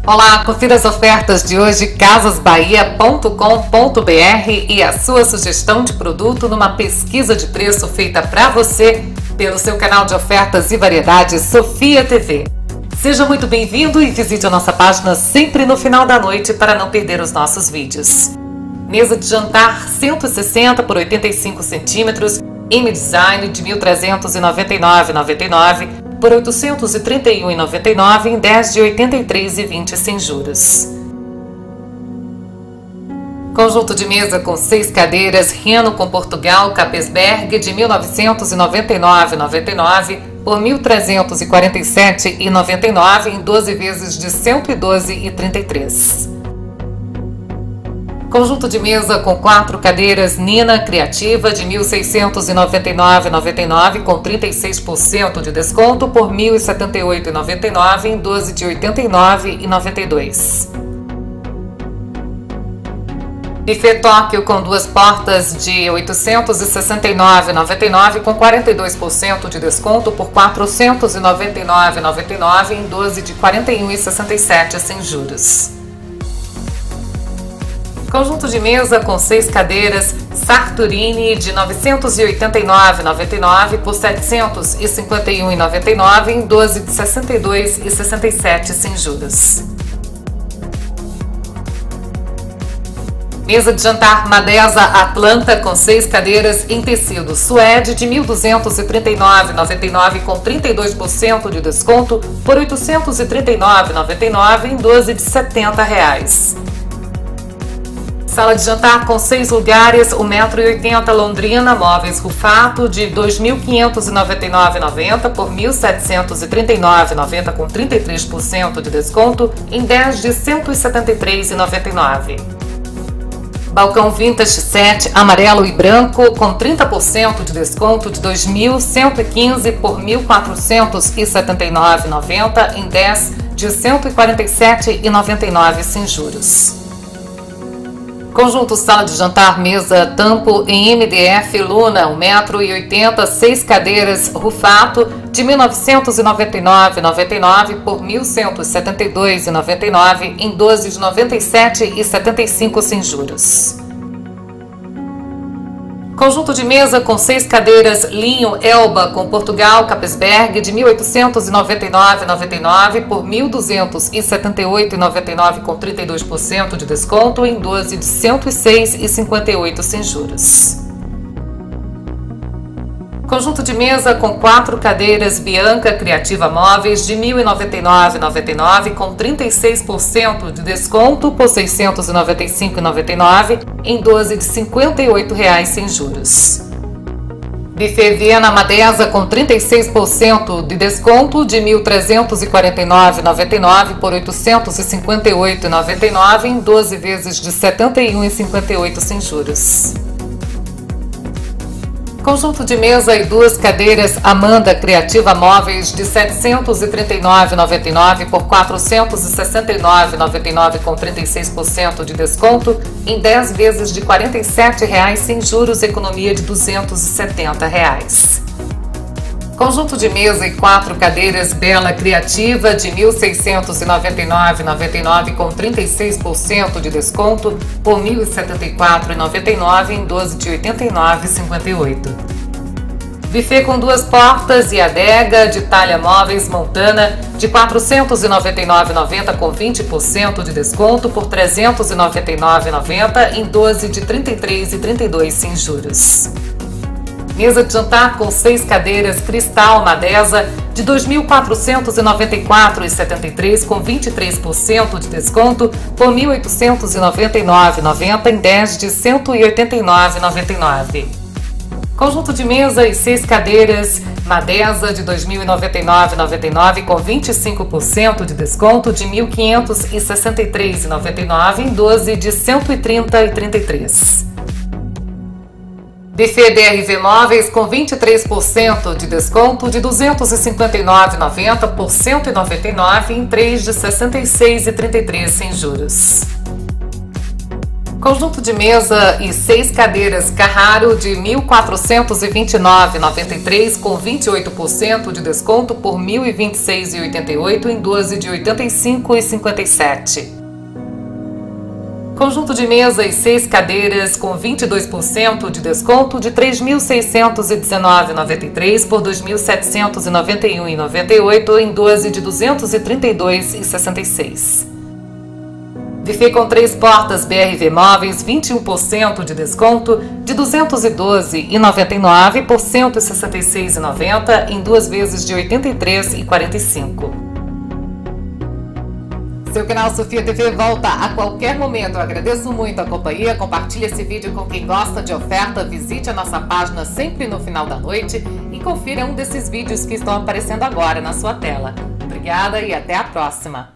Olá, confira as ofertas de hoje casasbahia.com.br e a sua sugestão de produto numa pesquisa de preço feita para você pelo seu canal de ofertas e variedades Sofia TV. Seja muito bem-vindo e visite a nossa página sempre no final da noite para não perder os nossos vídeos. Mesa de jantar 160 por 85 centímetros, M-Design de R$ 1.399,99 por R$ 831,99 em 10 de R$ 83,20 sem juros. Conjunto de mesa com 6 cadeiras, Reno com Portugal, Capesberg de R$ 1.999,99 por R$ 1.347,99 em 12 vezes de R$ 112,33. Conjunto de mesa com 4 cadeiras Nina Criativa de R$ 1.699,99 com 36% de desconto por R$ 1.078,99 em 12 de R$ 89,92. Buffet Tóquio com 2 portas de R$ 869,99 com 42% de desconto por R$ 499,99 em 12 de R$ 41,67 sem juros. Conjunto de mesa com 6 cadeiras Sartorini de R$ 989,99 por R$ 751,99 em 12 de R$ 62,67 sem juros. Mesa de jantar Madesa Atlanta com 6 cadeiras em tecido suede de R$ 1.239,99 com 32% de desconto por R$ 839,99 em 12 de R$ 70. Sala de jantar com 6 lugares, 1,80 m Londrina, móveis Rufato de R$ 2.599,90 por R$ 1.739,90 com 33% de desconto em 10 de R$ 173,99. Balcão Vintage 7, amarelo e branco com 30% de desconto de R$ 2.115 por R$ 1.479,90 em 10 de R$ 147,99 sem juros. Conjunto sala de jantar mesa tampo em MDF Luna, 1,80 m, 6 cadeiras Rufato de R$ 1.999,99 por R$ 1.172,99 em 12 de R$ 97,75 sem juros. Conjunto de mesa com 6 cadeiras Linho Elba com Portugal Capesberg de R$ 1.899,99 por R$ 1.278,99 com 32% de desconto em 12 de R$ 106,58 sem juros. Conjunto de mesa com 4 cadeiras Bianca Criativa Móveis de R$ 1.099,99 com 36% de desconto por R$ 695,99 em 12 de R$ 58,00 sem juros. Buffet Viena Madesa com 36% de desconto de R$ 1.349,99 por R$ 858,99 em 12 vezes de R$ 71,58 sem juros. Conjunto de mesa e 2 cadeiras Amanda Criativa Móveis de R$ 739,99 por R$ 469,99 com 36% de desconto em 10 vezes de R$ 47,00 sem juros, economia de R$ 270,00. Conjunto de mesa e 4 cadeiras Bela Criativa de R$ 1.699,99 com 36% de desconto por R$ 1.074,99 em 12 de R$ 89,58. Buffet com 2 portas e adega de Talha Móveis Montana de R$ 499,90 com 20% de desconto por R$ 399,90 em 12 de R$ 33,32 sem juros. Mesa de jantar com 6 cadeiras Cristal Madesa de R$ 2.494,73 com 23% de desconto por R$ 1.899,90 em 10 de R$ 189,99. Conjunto de mesa e 6 cadeiras Madesa de R$ 2.099,99 com 25% de desconto de R$ 1.563,99 em 12 de R$ 130,33. Buffet DRV Móveis com 23% de desconto de R$ 259,90 por R$ 199 em 3 de R$ 66,33 sem juros. Conjunto de mesa e 6 cadeiras Carraro de R$ 1.429,93 com 28% de desconto por R$ 1.026,88 em 12 de R$ 85,57. Conjunto de mesa e 6 cadeiras com 22% de desconto de R$ 3.619,93 por R$ 2.791,98 em 12 de R$ 232,66. Buffet com 3 portas BRV Móveis, 21% de desconto de R$ 212,99 por R$ 166,90 em 2 vezes de R$ 83,45. Seu canal Sofia TV volta a qualquer momento. Eu agradeço muito a companhia. Compartilhe esse vídeo com quem gosta de oferta. Visite a nossa página sempre no final da noite e confira um desses vídeos que estão aparecendo agora na sua tela. Obrigada e até a próxima!